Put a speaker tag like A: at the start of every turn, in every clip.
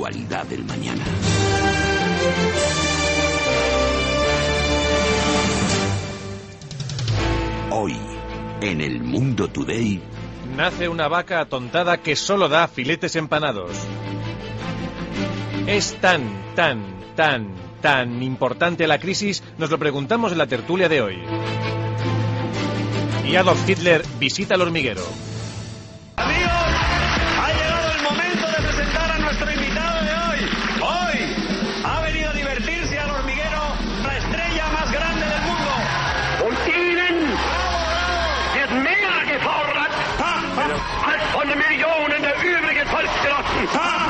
A: actualidad del mañana. Hoy, en El Mundo Today...
B: Nace una vaca atontada que solo da filetes empanados. ¿Es tan importante la crisis? Nos lo preguntamos en la tertulia de hoy. Y Adolf Hitler visita el hormiguero.
C: Amigos, ha llegado el momento de presentar a nuestro invitado de hoy. Hoy ha venido a divertirse al hormiguero, la estrella más grande del mundo. Und Ihnen wird mehr gefordert als von den Millionen der übrigen Volksgenossen.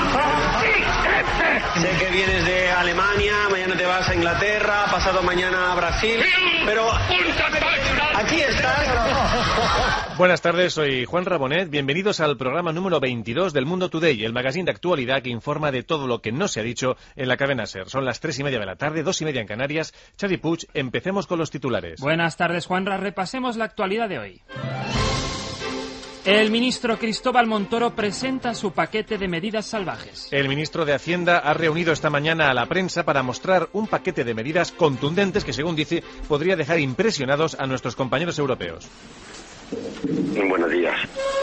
C: Sé que vienes de Alemania, mañana te vas a Inglaterra, pasado mañana a Brasil, pero aquí estás.
B: Buenas tardes, soy Juan Rabonet. Bienvenidos al programa número 22 del Mundo Today, el magazine de actualidad que informa de todo lo que no se ha dicho en la cadena SER. Son las 3:30 de la tarde, 2:30 en Canarias. Xavi Puig, empecemos con los titulares.
D: Buenas tardes, Juanra. Repasemos la actualidad de hoy. El ministro Cristóbal Montoro presenta su paquete de medidas salvajes.
B: El ministro de Hacienda ha reunido esta mañana a la prensa para mostrar un paquete de medidas contundentes que, según dice, podría dejar impresionados a nuestros compañeros europeos.
E: Buenos días.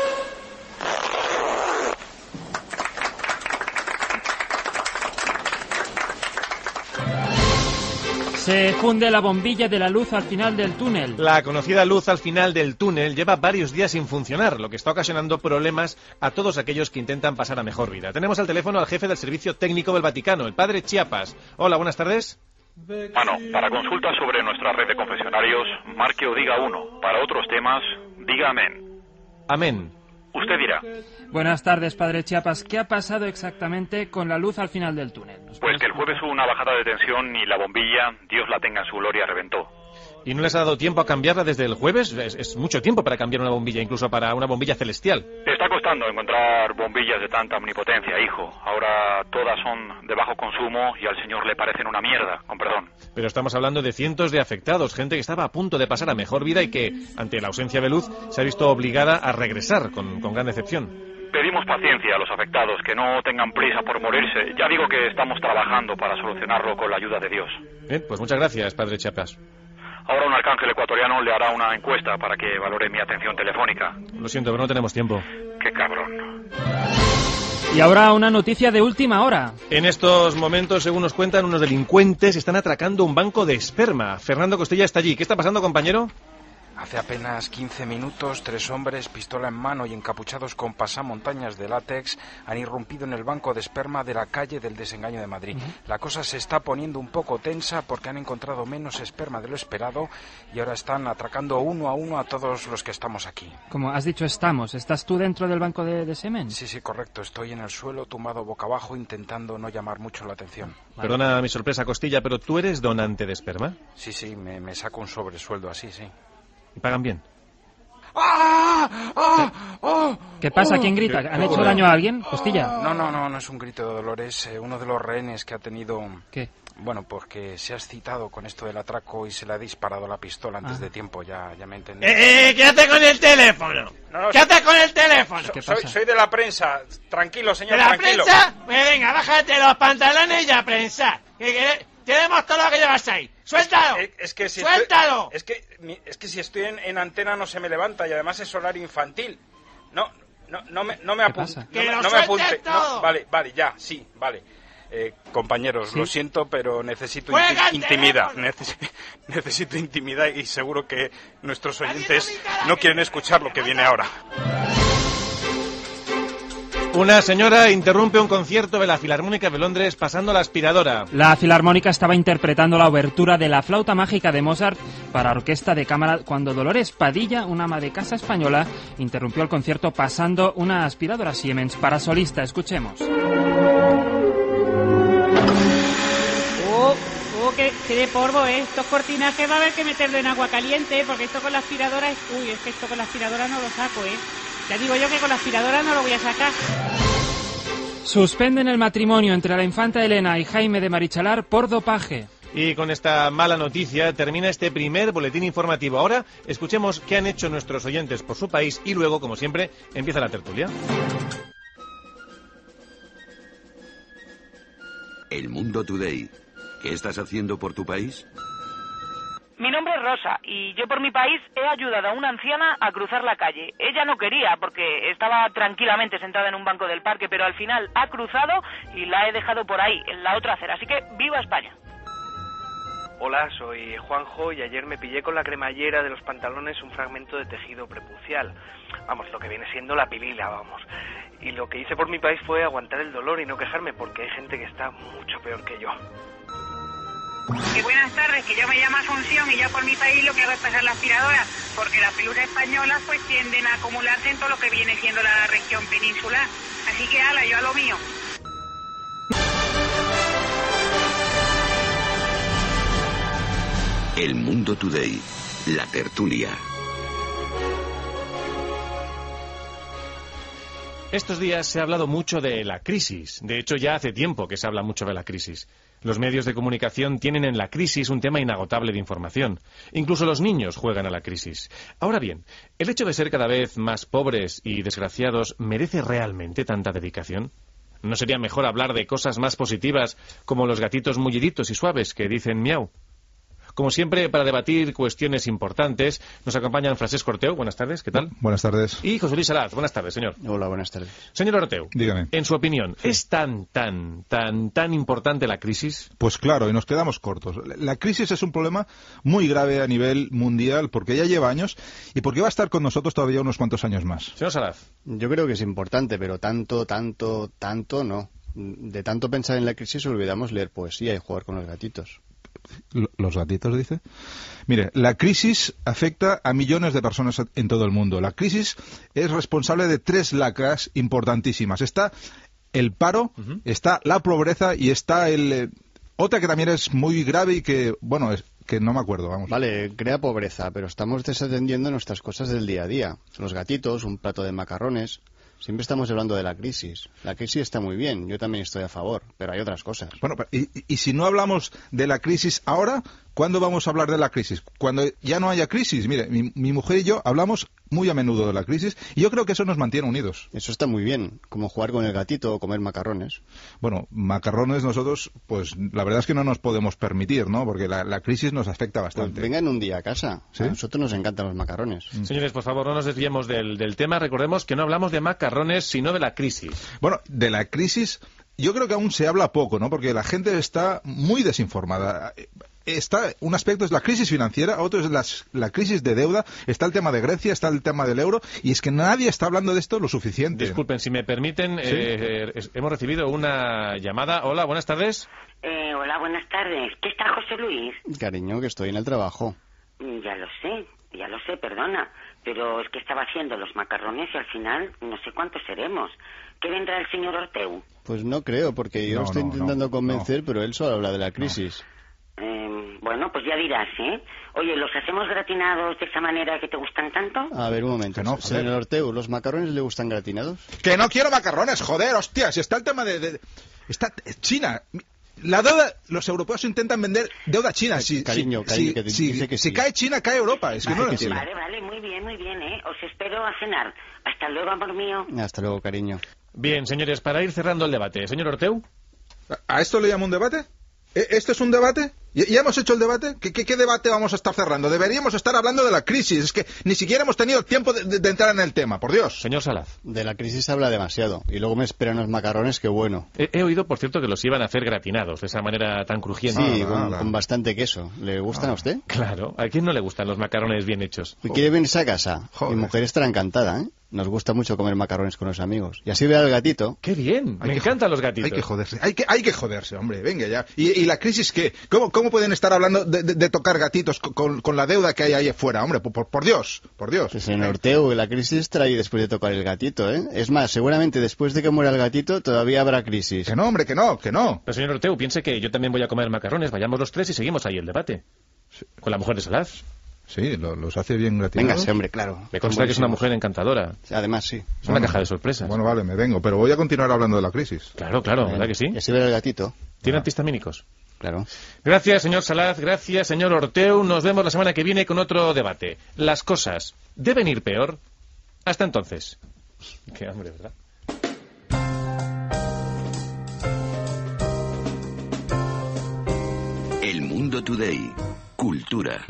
D: Se funde la bombilla de la luz al final del túnel.
B: La conocida luz al final del túnel lleva varios días sin funcionar, lo que está ocasionando problemas a todos aquellos que intentan pasar a mejor vida. Tenemos al teléfono al jefe del Servicio Técnico del Vaticano, el padre Chiapas. Hola, buenas tardes.
F: Para consultas sobre nuestra red de confesionarios, marque o diga 1. Para otros temas, diga amén.
B: Amén.
F: Usted dirá.
D: Buenas tardes, padre Chiapas. ¿Qué ha pasado exactamente con la luz al final del túnel?
F: Pues que el jueves hubo una bajada de tensión y la bombilla, Dios la tenga en su gloria, reventó.
B: ¿Y no les ha dado tiempo a cambiarla desde el jueves? Es mucho tiempo para cambiar una bombilla, incluso para una bombilla celestial.
F: Está costando encontrar bombillas de tanta omnipotencia, hijo. Ahora todas son de bajo consumo y al señor le parecen una mierda, con perdón.
B: Pero estamos hablando de cientos de afectados, gente que estaba a punto de pasar a mejor vida y que, ante la ausencia de luz, se ha visto obligada a regresar con gran decepción.
F: Pedimos paciencia a los afectados, que no tengan prisa por morirse. Ya digo que estamos trabajando para solucionarlo con la ayuda de Dios.
B: Bien, pues muchas gracias, padre Chiapas.
F: Ahora un arcángel ecuatoriano le hará una encuesta para que valore mi atención telefónica.
B: Lo siento, pero no tenemos tiempo.
F: ¡Qué cabrón!
D: Y ahora una noticia de última hora.
B: En estos momentos, según nos cuentan, unos delincuentes están atracando un banco de esperma. Fernando Costella está allí. ¿Qué está pasando, compañero?
G: Hace apenas 15 minutos, 3 hombres, pistola en mano y encapuchados con pasamontañas de látex, han irrumpido en el banco de esperma de la calle del Desengaño de Madrid. La cosa se está poniendo un poco tensa porque han encontrado menos esperma de lo esperado y ahora están atracando uno a uno a todos los que estamos aquí.
D: Como has dicho, ¿estás tú dentro del banco de semen?
G: Sí, correcto. Estoy en el suelo, tumbado boca abajo, intentando no llamar mucho la atención.
B: Vale. Perdona mi sorpresa, Costilla, pero ¿tú eres donante de esperma?
G: Sí, me saco un sobresueldo así, sí.
B: ¿Y pagan bien?
D: ¿Qué pasa? ¿Quién grita? ¿Han hecho daño a alguien? ¿Costilla?
G: No es un grito de dolor, es uno de los rehenes que ha tenido...
D: ¿Qué?
G: Bueno, porque se ha excitado con esto del atraco y se le ha disparado la pistola antes de tiempo, ya me entendí.
C: ¿Qué hace con el teléfono? ¿Qué hace con el teléfono?
G: Soy de la prensa, tranquilo, señor,
C: ¿De la
G: tranquilo.
C: prensa? Pues venga, bájate los pantalones y a prensar. Tenemos todo lo que llevas ahí. ¡Suéltalo!
G: Es que si
C: ¡Suéltalo!
G: Es que si estoy en antena no se me levanta y además es horario infantil. No me apunte. No me apunte.
C: Todo.
G: Vale, ya, sí, vale. Compañeros, ¿sí? Lo siento, pero necesito
C: intimidad.
G: Necesito intimidad y seguro que nuestros oyentes no quieren escuchar lo que viene ahora.
B: Una señora interrumpe un concierto de la Filarmónica de Londres pasando la aspiradora.
D: La Filarmónica estaba interpretando la obertura de La flauta mágica de Mozart para orquesta de cámara cuando Dolores Padilla, una ama de casa española, interrumpió el concierto pasando una aspiradora Siemens para solista. Escuchemos.
H: ¿Qué de polvo es? Estos cortinajes va a haber que meterlo en agua caliente, porque esto con la aspiradora es... es que esto con la aspiradora no lo saco, Ya digo yo que con la aspiradora no lo voy a sacar.
D: Suspenden el matrimonio entre la infanta Elena y Jaime de Marichalar por dopaje.
B: Y con esta mala noticia termina este primer boletín informativo. Ahora escuchemos qué han hecho nuestros oyentes por su país y luego, como siempre, empieza la tertulia.
A: El Mundo Today. ¿Qué estás haciendo por tu país?
I: Mi nombre es Rosa y yo por mi país he ayudado a una anciana a cruzar la calle. Ella no quería porque estaba tranquilamente sentada en un banco del parque, pero al final ha cruzado y la he dejado por ahí, en la otra acera. Así que ¡viva España!
J: Hola, soy Juanjo y ayer me pillé con la cremallera de los pantalones un fragmento de tejido prepucial. Vamos, lo que viene siendo la pilila, vamos. Y lo que hice por mi país fue aguantar el dolor y no quejarme porque hay gente que está mucho peor que yo.
K: Y buenas tardes, que yo me llamo Asunción y yo por mi país lo que hago es pasar la aspiradora, porque las pelusas españolas pues tienden a acumularse en todo lo que viene siendo la región peninsular. Así que ala, yo a lo mío.
A: El Mundo Today. La tertulia.
B: Estos días se ha hablado mucho de la crisis. De hecho, ya hace tiempo que se habla mucho de la crisis. Los medios de comunicación tienen en la crisis un tema inagotable de información. Incluso los niños juegan a la crisis. Ahora bien, ¿el hecho de ser cada vez más pobres y desgraciados merece realmente tanta dedicación? ¿No sería mejor hablar de cosas más positivas como los gatitos mulliditos y suaves que dicen miau? Como siempre, para debatir cuestiones importantes, nos acompañan Francesc Orteu. Buenas tardes, ¿qué tal?
L: Buenas tardes.
B: Y José Luis Salaz. Buenas tardes, señor.
M: Hola, buenas tardes.
B: Señor Orteu,
L: dígame.
B: En su opinión, sí. ¿Es tan importante la crisis?
L: Pues claro, y nos quedamos cortos. La crisis es un problema muy grave a nivel mundial porque ya lleva años y porque va a estar con nosotros todavía unos cuantos años más.
B: Señor Salaz.
M: Yo creo que es importante, pero tanto no. De tanto pensar en la crisis olvidamos leer poesía y jugar con los gatitos.
L: ¿Los gatitos, dice? Mire, la crisis afecta a millones de personas en todo el mundo. La crisis es responsable de 3 lacras importantísimas. Está el paro, está la pobreza y está otra que también es muy grave y que, bueno, que no me acuerdo, vamos.
M: Vale, crea pobreza, pero estamos desatendiendo nuestras cosas del día a día. Los gatitos, un plato de macarrones. Siempre estamos hablando de la crisis. La crisis está muy bien, yo también estoy a favor, pero hay otras cosas.
L: Bueno, y si no hablamos de la crisis ahora, ¿cuándo vamos a hablar de la crisis? Cuando ya no haya crisis. Mire, mi mujer y yo hablamos muy a menudo de la crisis y yo creo que eso nos mantiene unidos.
M: Eso está muy bien, como jugar con el gatito o comer macarrones.
L: Bueno, macarrones nosotros, pues la verdad es que no nos podemos permitir, ¿no? Porque la crisis nos afecta bastante.
M: Pues vengan un día a casa, ¿sí? A nosotros nos encantan los macarrones.
B: Señores, por favor, no nos desviemos del tema. Recordemos que no hablamos de macarrones, sino de la crisis.
L: Bueno, de la crisis yo creo que aún se habla poco, ¿no? Porque la gente está muy desinformada. Un aspecto es la crisis financiera, otro es la crisis de deuda, está el tema de Grecia, está el tema del euro, y es que nadie está hablando de esto lo suficiente.
B: Disculpen, si me permiten, ¿sí? Hemos recibido una llamada. Hola, buenas tardes.
N: Hola, buenas tardes. ¿Qué está José Luis?
M: Cariño, que estoy en el trabajo.
N: Ya lo sé, perdona, pero es que estaba haciendo los macarrones y al final no sé cuántos seremos. ¿Qué vendrá el señor Orteu?
M: Pues no creo, porque yo lo estoy intentando convencer, pero él solo habla de la crisis.
N: Bueno, pues ya dirás, ¿eh? Oye, ¿los hacemos gratinados de esa manera que te gustan tanto?
M: A ver, un momento. Señor Orteu, ¿los macarrones le gustan gratinados?
L: ¡Que no quiero macarrones, joder, hostia! Si está el tema Está China. La deuda, los europeos intentan vender deuda china.
M: Cariño, que dice que sí.
L: Si cae China, cae Europa. Es que no lo entiendo.
N: Vale, muy bien, ¿eh? Os espero a cenar. Hasta luego, amor mío.
M: Hasta luego, cariño.
B: Bien, señores, para ir cerrando el debate. Señor Orteu.
L: ¿A esto le llamo un debate? ¿Esto es un debate? ¿Ya hemos hecho el debate? ¿Qué debate vamos a estar cerrando? Deberíamos estar hablando de la crisis. Es que ni siquiera hemos tenido tiempo de entrar en el tema, por Dios.
B: Señor Salaz.
M: De la crisis habla demasiado. Y luego me esperan los macarrones, qué bueno.
B: He oído, por cierto, que los iban a hacer gratinados, de esa manera tan crujiente.
M: Sí, con bastante queso. ¿Le gustan a usted?
B: Claro. ¿A quién no le gustan los macarrones bien hechos?
M: ¿Y quiere venirse a casa? Mi mujer estará encantada, ¿eh? Nos gusta mucho comer macarrones con los amigos. Y así ve al gatito.
B: ¡Qué bien! Me encantan los gatitos.
L: Hay que joderse. Hay que joderse, hombre. Venga ya. ¿Y la crisis qué? ¿Cómo pueden estar hablando de tocar gatitos con la deuda que hay ahí afuera? Hombre, por Dios. Por Dios.
M: Pues en Orteu, la crisis trae después de tocar el gatito, ¿eh? Es más, seguramente después de que muera el gatito todavía habrá crisis.
L: Que no, hombre, que no.
B: Pero señor Orteu, piense que yo también voy a comer macarrones. Vayamos los 3 y seguimos ahí el debate. Sí. Con la mujer de Salaz.
L: Sí, los hace bien gratinados.
M: Venga, hombre, claro.
B: Me consta que es una mujer encantadora.
M: Además, sí.
B: Es una caja de sorpresas.
L: Bueno, vale, me vengo, pero voy a continuar hablando de la crisis.
B: Claro, ¿verdad que sí?
M: Y así ver el gatito.
B: ¿Tiene antihistamínicos?
M: Claro.
B: Gracias, señor Salaz. Gracias, señor Orteu. Nos vemos la semana que viene con otro debate. ¿Las cosas deben ir peor? Hasta entonces. Qué hambre, ¿verdad?
A: Mundo Today. Cultura.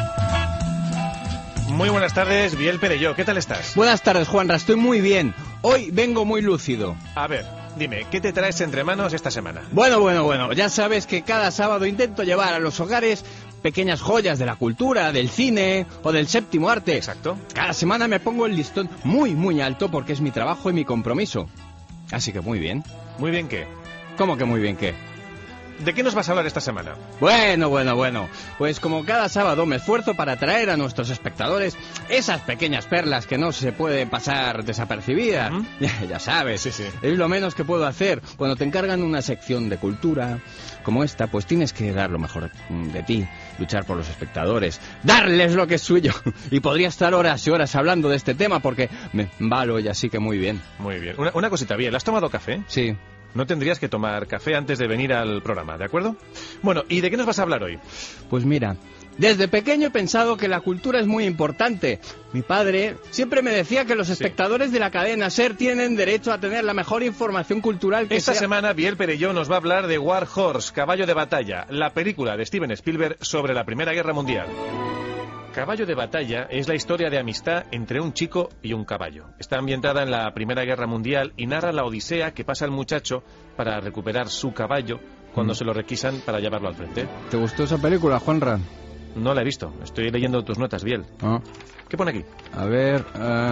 B: Muy buenas tardes, Biel Perelló, ¿qué tal estás?
O: Buenas tardes, Juanra, estoy muy bien. Hoy vengo muy lúcido.
B: A ver, dime, ¿qué te traes entre manos esta semana?
O: Bueno, ya sabes que cada sábado intento llevar a los hogares pequeñas joyas de la cultura, del cine o del séptimo arte.
B: Exacto.
O: Cada semana me pongo el listón muy alto porque es mi trabajo y mi compromiso. Así que muy bien.
B: ¿Muy bien qué?
O: ¿Cómo que muy bien qué?
B: ¿De qué nos vas a hablar esta semana?
O: Bueno. Pues como cada sábado me esfuerzo para traer a nuestros espectadores esas pequeñas perlas que no se pueden pasar desapercibidas. Ya sabes,
B: sí.
O: Es lo menos que puedo hacer. Cuando te encargan una sección de cultura como esta, pues tienes que dar lo mejor de ti, luchar por los espectadores, darles lo que es suyo. Y podría estar horas y horas hablando de este tema porque me embalo y así que muy bien.
B: Muy bien. Una cosita, Biel, ¿has tomado café?
O: Sí.
B: No tendrías que tomar café antes de venir al programa, ¿de acuerdo? Bueno, ¿y de qué nos vas a hablar hoy?
O: Pues mira, desde pequeño he pensado que la cultura es muy importante. Mi padre siempre me decía que los espectadores de la cadena SER tienen derecho a tener la mejor información cultural que
B: Esta semana Biel Perelló nos va a hablar de War Horse, Caballo de Batalla, la película de Steven Spielberg sobre la Primera Guerra Mundial. Caballo de Batalla es la historia de amistad entre un chico y un caballo. Está ambientada en la Primera Guerra Mundial y narra la odisea que pasa el muchacho para recuperar su caballo cuando se lo requisan para llevarlo al frente.
O: ¿Te gustó esa película, Juanra?
B: No la he visto. Estoy leyendo tus notas, Biel. ¿Qué pone aquí?
O: A ver...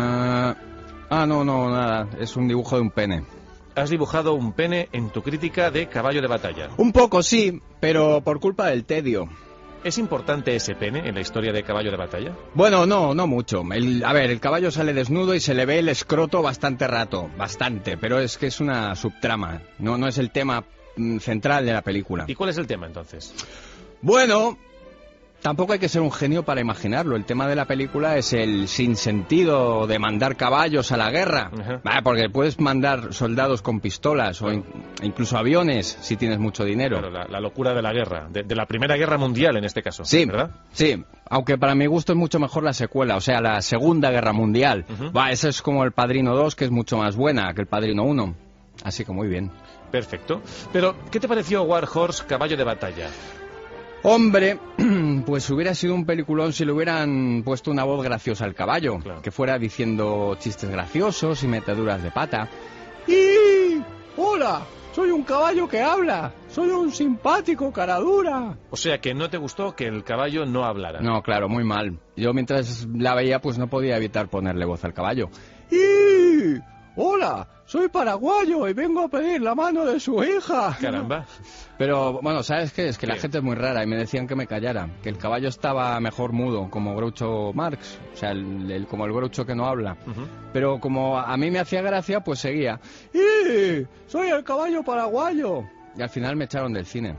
O: no, nada. Es un dibujo de un pene.
B: Has dibujado un pene en tu crítica de Caballo de Batalla.
O: Un poco, sí, pero por culpa del tedio.
B: ¿Es importante ese pene en la historia de Caballo de Batalla?
O: Bueno, no mucho. El caballo sale desnudo y se le ve el escroto bastante rato. Bastante, pero es que es una subtrama. No es el tema central de la película.
B: ¿Y cuál es el tema, entonces?
O: Bueno, tampoco hay que ser un genio para imaginarlo. El tema de la película es el sinsentido de mandar caballos a la guerra. Porque puedes mandar soldados con pistolas o incluso aviones si tienes mucho dinero.
B: Claro, la locura de la guerra, de la Primera Guerra Mundial en este caso.
O: Sí,
B: ¿verdad?
O: Sí, aunque para mi gusto es mucho mejor la secuela, o sea, la Segunda Guerra Mundial. Esa es como El Padrino 2, que es mucho más buena que El Padrino 1. Así que muy bien.
B: Perfecto. Pero, ¿qué te pareció War Horse, Caballo de Batalla?
O: Hombre, pues hubiera sido un peliculón si le hubieran puesto una voz graciosa al caballo, claro, que fuera diciendo chistes graciosos y meteduras de pata. ¡Y! ¡Hola! Soy un caballo que habla. Soy un simpático caradura.
B: O sea, que no te gustó que el caballo no hablara.
O: No, claro, muy mal. Yo mientras la veía, pues no podía evitar ponerle voz al caballo. ¡Y! ¡Hola! Soy paraguayo y vengo a pedir la mano de su hija.
B: Caramba.
O: Pero, bueno, ¿sabes qué? Es que la gente es muy rara y me decían que me callara. Que el caballo estaba mejor mudo, como Groucho Marx. O sea, como el Groucho que no habla. Pero como a mí me hacía gracia, pues seguía. ¡Y! ¡Soy el caballo paraguayo! Y al final me echaron del cine.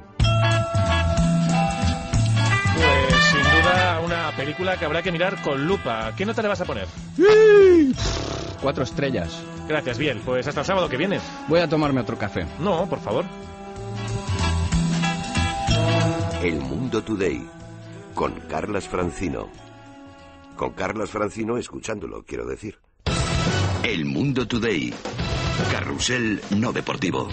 B: Pues sin duda una película que habrá que mirar con lupa. ¿Qué nota le vas a poner?
O: 4 estrellas.
B: Gracias, Biel. Pues hasta el sábado que viene.
O: Voy a tomarme otro café.
B: No, por favor.
A: El Mundo Today, con Carlas Francino. Con Carlas Francino escuchándolo, quiero decir. El Mundo Today, carrusel no deportivo.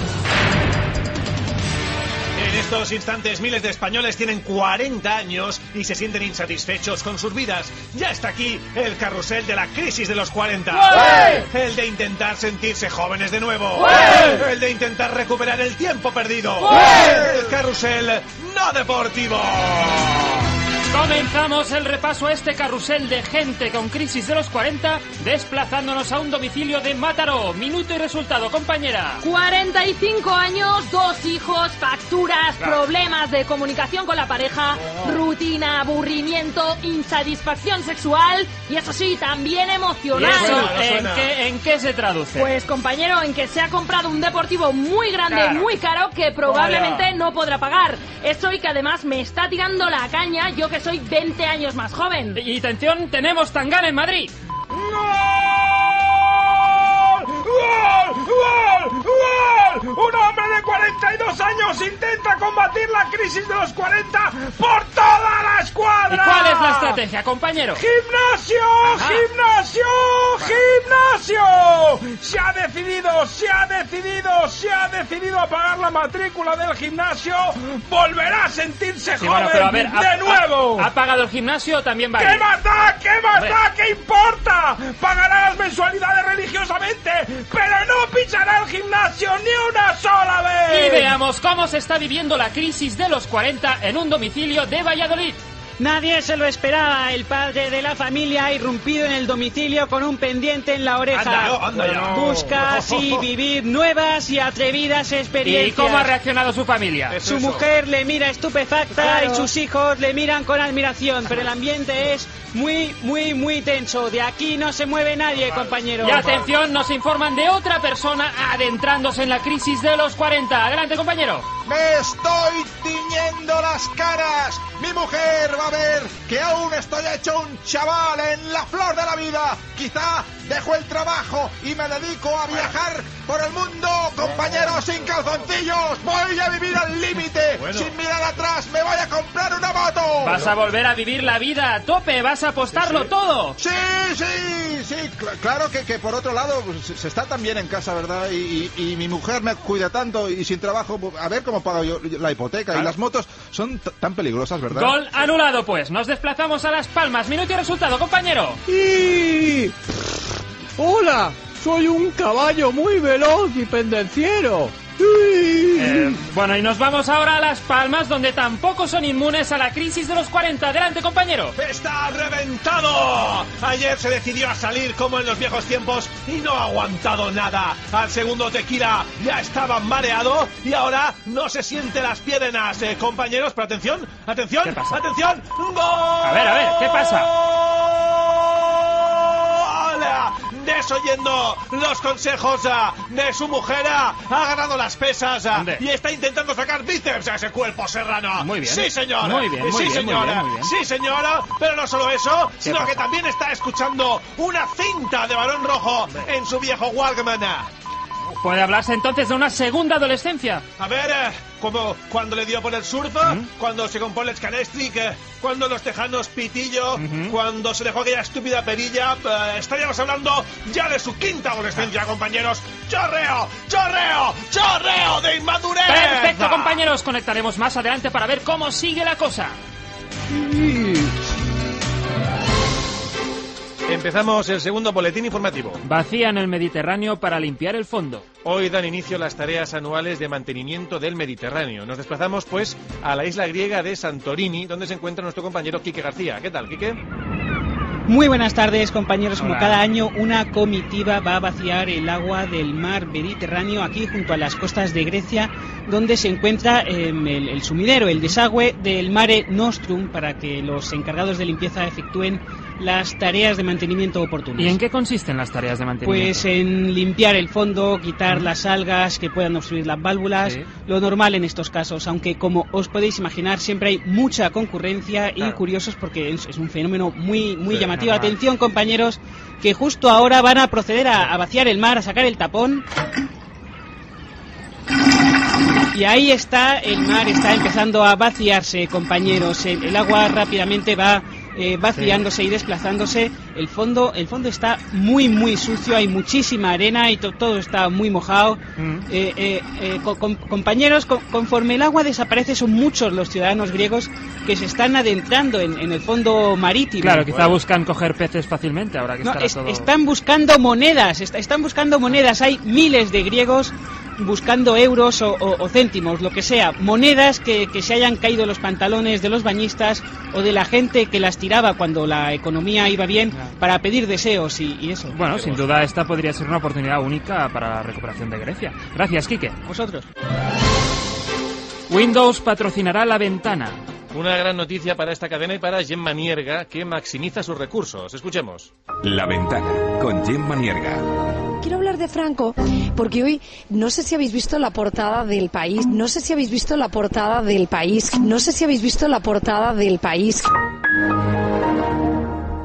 B: En estos instantes miles de españoles tienen 40 años y se sienten insatisfechos con sus vidas. Ya está aquí el carrusel de la crisis de los 40. ¡Ué! El de intentar sentirse jóvenes de nuevo. ¡Ué! El de intentar recuperar el tiempo perdido. ¡Ué! El carrusel no deportivo.
D: Comenzamos el repaso a este carrusel de gente con crisis de los 40, desplazándonos a un domicilio de Mataró. Minuto y resultado, compañera.
P: 45 años, 2 hijos, facturas, problemas de comunicación con la pareja, rutina, aburrimiento, insatisfacción sexual y eso sí, también emocional.
D: ¿Y eso en qué se traduce?
P: Pues, compañero, en que se ha comprado un deportivo muy grande, muy caro, que probablemente no podrá pagar. Eso y que además me está tirando la caña, yo que soy 20 años más joven.
D: Y atención, tenemos Tangana en Madrid.
C: ¡Gol! ¡Gol! ¡Gol! ¡Gol!
Q: Un hombre de 42 años intenta combatir la crisis de los 40 por toda la escuadra.
D: ¿Y cuál es la estrategia, compañero?
Q: ¡Gimnasio!
D: Ajá.
Q: ¡Gimnasio! ¡Gimnasio! Se ha decidido a pagar la matrícula del gimnasio. Volverá a sentirse
D: Sí,
Q: joven
D: bueno, pero a ver,
Q: de nuevo.
D: ¿Ha pagado el gimnasio o también va a
Q: ¿Qué
D: ir?
Q: más da? ¿Qué más da? ¿Qué importa? Pagará las mensualidades religiosamente, pero no pichará el gimnasio ni una sola vez.
D: Y veamos cómo se está viviendo la crisis de los 40 en un domicilio de Valladolid.
R: Nadie se lo esperaba. El padre de la familia ha irrumpido en el domicilio con un pendiente en la oreja.
Q: Anda ya.
R: Busca así vivir nuevas y atrevidas experiencias.
D: ¿Y cómo ha reaccionado su familia?
R: Su mujer le mira estupefacta
D: Claro.
R: y sus hijos le miran con admiración, pero el ambiente es muy tenso. De aquí no se mueve nadie, compañero.
D: Y atención, nos informan de otra persona adentrándose en la crisis de los 40. Adelante, compañero.
S: ¡Me estoy tiñendo las caras! ¡Mi mujer va a ver que aún estoy hecho un chaval en la flor de la vida! Quizá dejo el trabajo y me dedico a viajar por el mundo, compañeros, sin calzoncillos. Voy a vivir al límite, sin mirar atrás. Me voy a comprar una moto.
D: Vas a volver a vivir la vida a tope, vas a apostarlo todo.
S: Sí,
L: Claro que por otro lado se está tan bien en casa, ¿verdad? Y mi mujer me cuida tanto y sin trabajo, a ver cómo pago yo la hipoteca.
D: Claro.
L: Y las motos son tan peligrosas, ¿verdad?
D: Gol anulado, pues. Nos desplazamos a Las Palmas. Minuto y resultado, compañero.
T: ¡Hola! Soy un caballo muy veloz y pendenciero.
D: Bueno, y nos vamos ahora a Las Palmas, donde tampoco son inmunes a la crisis de los 40. Adelante, compañero.
Q: ¡Está reventado! Ayer se decidió a salir como en los viejos tiempos y no ha aguantado nada. Al segundo tequila ya estaba mareado y ahora no se siente las piernas. Compañeros, pero atención, atención,
D: ¿Qué pasa?
Q: atención. ¡Gol!
D: A ver, ¿qué pasa?
Q: Desoyendo los consejos de su mujer, ha ganado las pesas y está intentando sacar bíceps a ese cuerpo serrano.
D: Muy bien.
Q: Sí, señor.
D: Muy bien, muy
Q: sí,
D: bien,
Q: señora.
D: muy bien.
Q: Sí, señora. Pero no solo eso, sino
D: pasa?
Q: que también está escuchando una cinta de Barón Rojo en su viejo Walkman.
D: ¿Puede hablarse entonces de una segunda adolescencia?
Q: A ver, como cuando le dio por el surf, cuando se compró el Scanestric, cuando los tejanos Pitillo, cuando se dejó aquella estúpida perilla, estaríamos hablando ya de su quinta adolescencia, compañeros. ¡Chorreo! ¡Chorreo! ¡Chorreo de inmadurez!
D: Perfecto, compañeros. Conectaremos más adelante para ver cómo sigue la cosa.
B: Empezamos el segundo boletín informativo.
D: Vacían el Mediterráneo para limpiar el fondo.
B: Hoy dan inicio las tareas anuales de mantenimiento del Mediterráneo. Nos desplazamos, pues, a la isla griega de Santorini, donde se encuentra nuestro compañero Quique García. ¿Qué tal, Quique?
R: Muy buenas tardes, compañeros. Como
B: Hola.
R: cada año, una comitiva va a vaciar el agua del mar Mediterráneo aquí junto a las costas de Grecia, donde se encuentra el sumidero, el desagüe del Mare Nostrum, para que los encargados de limpieza efectúen las tareas de mantenimiento oportunas.
D: ¿Y en qué consisten las tareas de mantenimiento?
R: Pues en limpiar el fondo, quitar las algas que puedan obstruir las válvulas,
D: Sí.
R: lo normal en estos casos, aunque como os podéis imaginar siempre hay mucha concurrencia y curiosos porque es un fenómeno muy llamativo.
D: normal.
R: Atención, compañeros, que justo ahora van a proceder a vaciar el mar, a sacar el tapón. Y ahí está, el mar está empezando a vaciarse, compañeros. El agua rápidamente va vaciándose y desplazándose. El fondo está muy sucio, hay muchísima arena y todo está muy mojado. Compañeros, conforme el agua desaparece, son muchos los ciudadanos griegos que se están adentrando en el fondo marítimo.
D: Claro, quizá buscan coger peces fácilmente ahora que
R: No,
D: estará todo...
R: están buscando monedas, están buscando monedas. Hay miles de griegos buscando euros o céntimos, lo que sea, monedas que se hayan caído los pantalones de los bañistas o de la gente que las tiraba cuando la economía iba bien para pedir deseos y eso.
D: Bueno, sin duda esta podría ser una oportunidad única para la recuperación de Grecia. Gracias, Quique.
R: Vosotros.
D: Windows patrocinará La Ventana.
B: Una gran noticia para esta cadena y para Gemma Nierga, que maximiza sus recursos. Escuchemos.
U: La Ventana, con Gemma Nierga.
V: Quiero hablar de Franco porque hoy no sé si habéis visto la portada del País, no sé si habéis visto la portada del País, no sé si habéis visto la portada del País.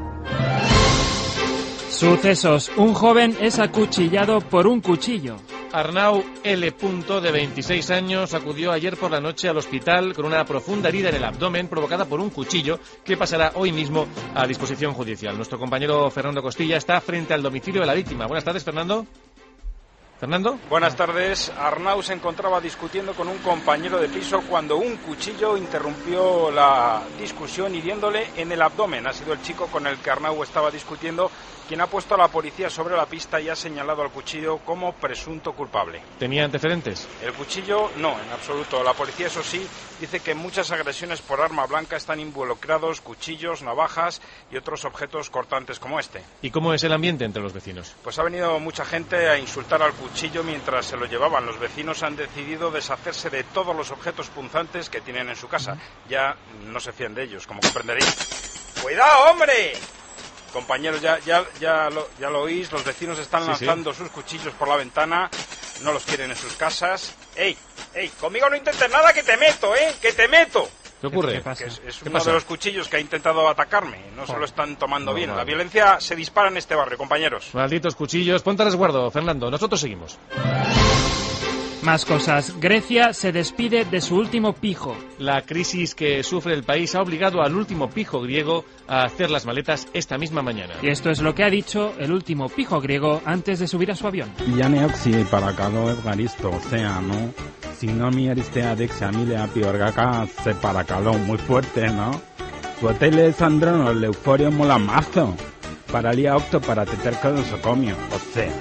D: Sucesos. Un joven es acuchillado por un cuchillo.
B: Arnau L. de 26 años acudió ayer por la noche al hospital con una profunda herida en el abdomen provocada por un cuchillo que pasará hoy mismo a disposición judicial. Nuestro compañero Fernando Costilla está frente al domicilio de la víctima. Buenas tardes, Fernando. ¿Fernando?
G: Buenas tardes. Arnau se encontraba discutiendo con un compañero de piso cuando un cuchillo interrumpió la discusión hiriéndole en el abdomen. Ha sido el chico con el que Arnau estaba discutiendo quien ha puesto a la policía sobre la pista y ha señalado al cuchillo como presunto culpable.
B: ¿Tenía antecedentes?
G: El cuchillo no, en absoluto. La policía, eso sí, dice que en muchas agresiones por arma blanca están involucrados cuchillos, navajas y otros objetos cortantes como este.
B: ¿Y cómo es el ambiente entre los vecinos?
G: Pues ha venido mucha gente a insultar al cuchillo mientras se lo llevaban. Los vecinos han decidido deshacerse de todos los objetos punzantes que tienen en su casa. Ya no se fían de ellos, como comprenderéis. ¡Cuidado, hombre! Compañeros, ya lo oís, los vecinos están lanzando sus cuchillos por la ventana, no los quieren en sus casas. ¡Ey! Conmigo no intentes nada, que te meto, que te meto.
B: ¿Qué ocurre?
G: ¿Qué pasa? Es uno de los cuchillos que ha intentado atacarme, no se lo están tomando bien. La violencia se dispara en este barrio, compañeros.
B: Malditos cuchillos, ponte a resguardo, Fernando, nosotros seguimos.
D: Más cosas. Grecia se despide de su último pijo.
B: La crisis que sufre el país ha obligado al último pijo griego a hacer las maletas esta misma mañana.
D: Y esto es lo que ha dicho el último pijo griego antes de subir a su avión.
E: Yaneoxi παρακαλώ ευχαριστώ océano. Si no me ariste adexia mile a piorgaca se paracaló muy fuerte, ¿no? Tu hotel es androno el euforio mola mazo. Para lía octo para teter con el socomio, o sea.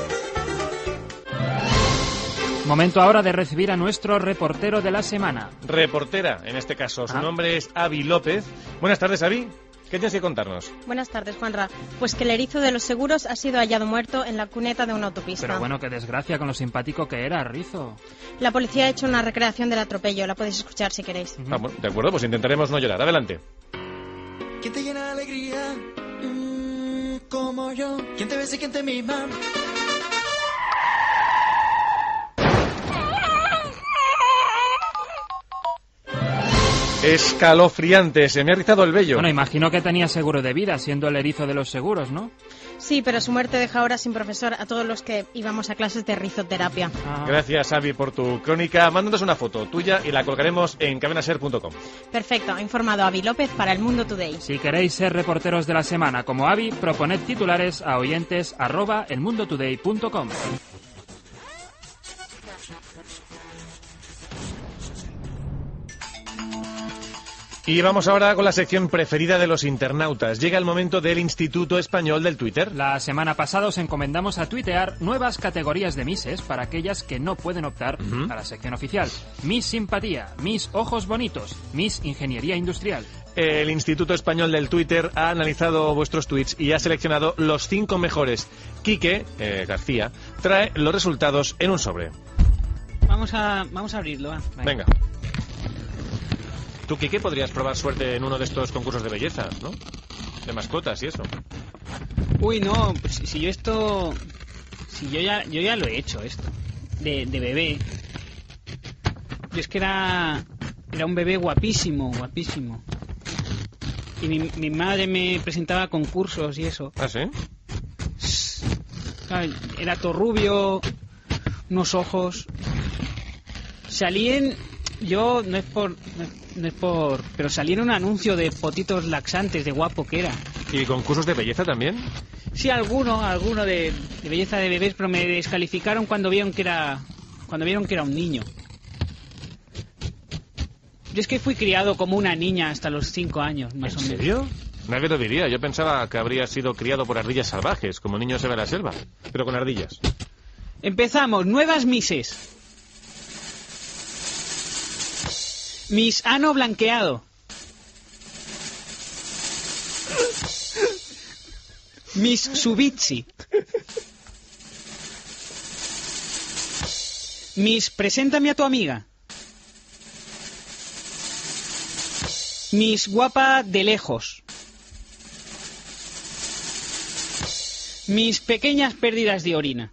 D: Momento ahora de recibir a nuestro reportero de la semana.
B: Reportera, en este caso. Su nombre es Avi López. Buenas tardes, Avi. ¿Qué tienes que contarnos?
F: Buenas tardes, Juanra. Pues que el erizo de los seguros ha sido hallado muerto en la cuneta de una autopista.
D: Pero bueno, qué desgracia con lo simpático que era, Rizo.
F: La policía ha hecho una recreación del atropello. La podéis escuchar si queréis.
B: Bueno, de acuerdo, pues intentaremos no llorar. Adelante.
W: ¿Quién te llena de alegría? Como yo. ¿Quién te besa y quién te mima?
B: Escalofriante, se me ha rizado el vello.
D: Bueno, imagino que tenía seguro de vida, siendo el erizo de los seguros, ¿no?
F: Sí, pero su muerte deja ahora sin profesor a todos los que íbamos a clases de rizoterapia.
B: Gracias, Avi, por tu crónica. Mándanos una foto tuya y la colgaremos en cadenaser.com.
F: Perfecto, ha informado Avi López para El Mundo Today.
D: Si queréis ser reporteros de la semana como Avi, proponed titulares a oyentes@elmundotoday.com.
B: Y vamos ahora con la sección preferida de los internautas. Llega el momento del Instituto Español del Twitter.
D: La semana pasada os encomendamos a tuitear nuevas categorías de Misses para aquellas que no pueden optar a la sección oficial. Miss Simpatía, Miss Ojos Bonitos, Miss Ingeniería Industrial.
B: El Instituto Español del Twitter ha analizado vuestros tweets y ha seleccionado los 5 mejores. Quique García trae los resultados en un sobre.
R: Vamos a abrirlo.
B: Venga. Tú, Quique, podrías probar suerte en uno de estos concursos de belleza, ¿no? De mascotas y eso.
R: Uy, no, pues si yo esto... Si yo ya lo he hecho esto. De bebé. Yo es que era un bebé guapísimo. Y mi madre me presentaba a concursos y eso.
B: ¿Ah, sí?
R: Claro, era todo rubio, unos ojos... Salí en... Yo, no es por... Pero salí en un anuncio de potitos laxantes, de guapo que era.
B: ¿Y concursos de belleza también?
R: Sí, alguno de belleza de bebés, pero me descalificaron cuando vieron que era un niño. Yo es que fui criado como una niña hasta los 5 años, más o menos.
B: ¿En serio? Nadie lo diría. Yo pensaba que habría sido criado por ardillas salvajes, como niño se ve en la selva, pero con ardillas.
R: Empezamos. Nuevas Misses. Miss Ano blanqueado. Miss Subitsi. Miss Preséntame a tu amiga. Miss Guapa de lejos. Mis pequeñas pérdidas de orina.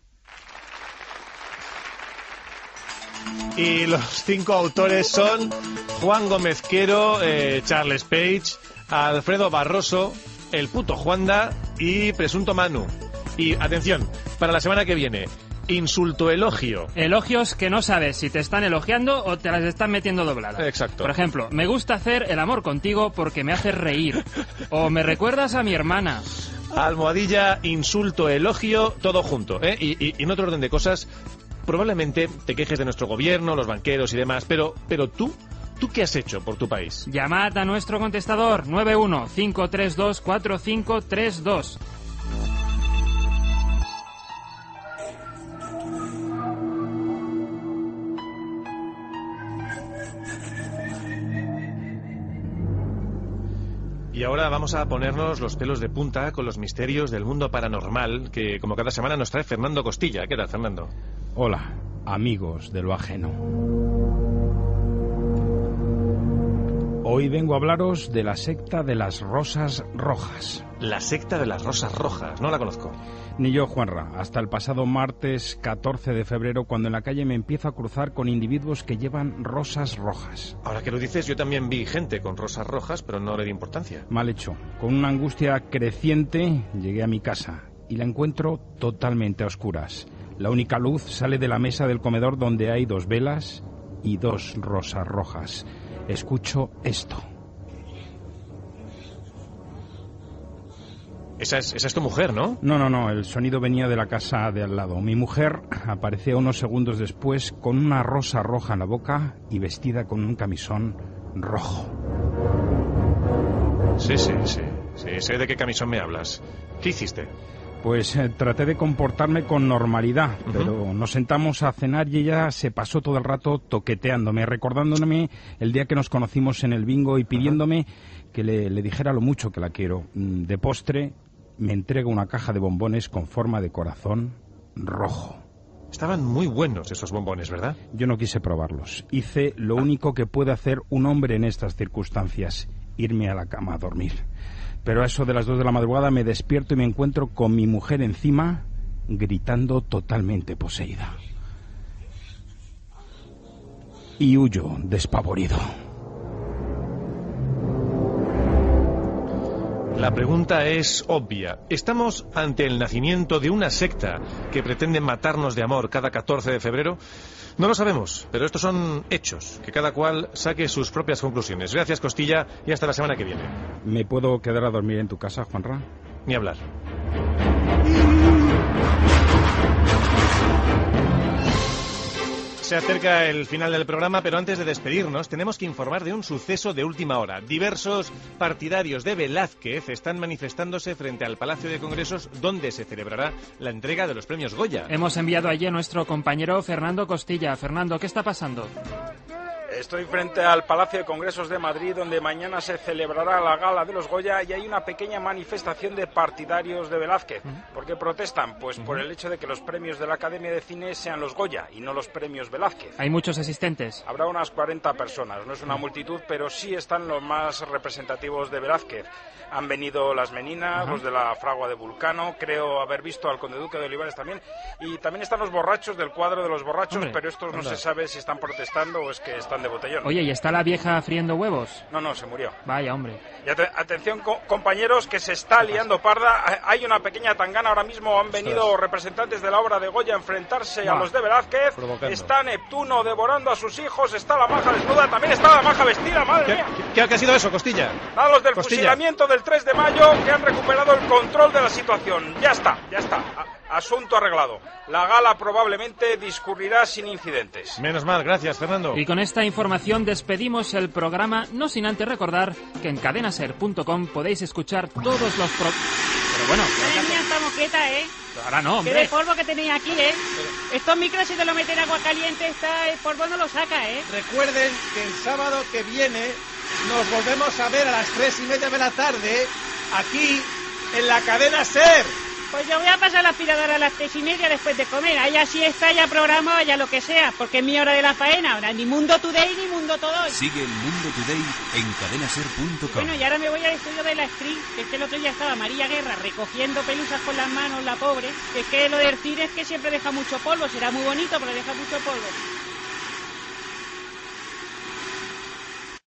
B: Y los 5 autores son Juan Gómez Quero, Charles Page, Alfredo Barroso, el puto Juanda y Presunto Manu. Y atención, para la semana que viene, Insulto-elogio.
D: Elogios que no sabes si te están elogiando o te las están metiendo dobladas.
B: Exacto.
D: Por ejemplo, me gusta hacer el amor contigo porque me haces reír. O me recuerdas a mi hermana.
B: Almohadilla, insulto, elogio, todo junto, ¿eh? Y en otro orden de cosas, probablemente te quejes de nuestro gobierno, los banqueros y demás, pero ¿tú qué has hecho por tu país?
D: Llamad a nuestro contestador 91-532-4532.
B: Y ahora vamos a ponernos los pelos de punta con los misterios del mundo paranormal que, como cada semana, nos trae Fernando Costilla. ¿Qué tal, Fernando?
E: Hola, amigos de lo ajeno. Hoy vengo a hablaros de la secta de las Rosas Rojas.
B: La secta de las Rosas Rojas, no la conozco.
E: Ni yo, Juanra, hasta el pasado martes 14 de febrero, cuando en la calle me empiezo a cruzar con individuos que llevan rosas rojas.
B: Ahora que lo dices, yo también vi gente con rosas rojas, pero no le di importancia.
E: Mal hecho. Con una angustia creciente llegué a mi casa y la encuentro totalmente a oscuras. La única luz sale de la mesa del comedor donde hay 2 velas y 2 rosas rojas. Escucho esto.
B: Esa es tu mujer, ¿no?
E: No, el sonido venía de la casa de al lado. Mi mujer apareció unos segundos después con una rosa roja en la boca y vestida con un camisón rojo.
B: Sí, sé de qué camisón me hablas. ¿Qué hiciste?
E: Pues traté de comportarme con normalidad, pero nos sentamos a cenar y ella se pasó todo el rato toqueteándome, recordándome el día que nos conocimos en el bingo y pidiéndome que le dijera lo mucho que la quiero. De postre me entrega una caja de bombones con forma de corazón rojo.
B: Estaban muy buenos esos bombones, ¿verdad?
E: Yo no quise probarlos. Hice lo único que puede hacer un hombre en estas circunstancias, irme a la cama a dormir. Pero a eso de las 2 de la madrugada me despierto y me encuentro con mi mujer encima, gritando totalmente poseída. Y huyo despavorido.
B: La pregunta es obvia. ¿Estamos ante el nacimiento de una secta que pretende matarnos de amor cada 14 de febrero? No lo sabemos, pero estos son hechos. Que cada cual saque sus propias conclusiones. Gracias, Costilla, y hasta la semana que viene.
E: ¿Me puedo quedar a dormir en tu casa, Juanra?
B: Ni hablar. Se acerca el final del programa, pero antes de despedirnos tenemos que informar de un suceso de última hora. Diversos partidarios de Velázquez están manifestándose frente al Palacio de Congresos, donde se celebrará la entrega de los premios Goya.
D: Hemos enviado allí a nuestro compañero Fernando Costilla. Fernando, ¿qué está pasando?
G: Estoy frente al Palacio de Congresos de Madrid, donde mañana se celebrará la gala de los Goya y hay una pequeña manifestación de partidarios de Velázquez. ¿Por qué protestan? Pues por el hecho de que los premios de la Academia de Cine sean los Goya y no los premios Velázquez.
D: ¿Hay muchos asistentes?
G: Habrá unas 40 personas, no es una multitud, pero sí están los más representativos de Velázquez. Han venido las Meninas, los de la Fragua de Vulcano, creo haber visto al Conde Duque de Olivares también, y también están los borrachos del cuadro de los borrachos, hombre, pero estos no se sabe si están protestando o es que están de botellón.
D: Oye, ¿y está la vieja friendo huevos?
G: No, se murió.
D: Vaya, hombre.
G: Y atención, compañeros, que se está liando parda. Hay una pequeña tangana ahora mismo. Han venido representantes de la obra de Goya a enfrentarse a los de Velázquez.
B: Provocando.
G: Está Neptuno devorando a sus hijos. Está la maja desnuda. También está la maja vestida. Madre mía.
B: ¿Qué ha sido eso, Costilla?
G: A los del fusilamiento del 3 de mayo que han recuperado el control de la situación. Ya está. Asunto arreglado. La gala probablemente discurrirá sin incidentes.
B: Menos mal, gracias, Fernando.
D: Y con esta información despedimos el programa, no sin antes recordar que en cadenaser.com podéis escuchar todos los Pero bueno...
R: Madre mía, esta moqueta,
D: Ahora no, hombre.
R: Qué de polvo que tenéis aquí, Estos micros, si te lo meten agua caliente, el polvo no lo saca,
Q: Recuerden que el sábado que viene nos volvemos a ver a las 3:30 de la tarde, aquí, en la cadena SER.
R: Pues yo voy a pasar la aspiradora a las 3:30 después de comer. Allá sí está, ya programa, ya lo que sea, porque es mi hora de la faena. Ahora ni Mundo Today ni Mundo Todo.
U: Sigue el Mundo Today en cadenaser.com.
R: Bueno, y ahora me voy al estudio de la Street, que es que el otro día estaba María Guerra recogiendo pelusas con las manos, la pobre. Es que lo del cine es que siempre deja mucho polvo. Será muy bonito, pero deja mucho polvo.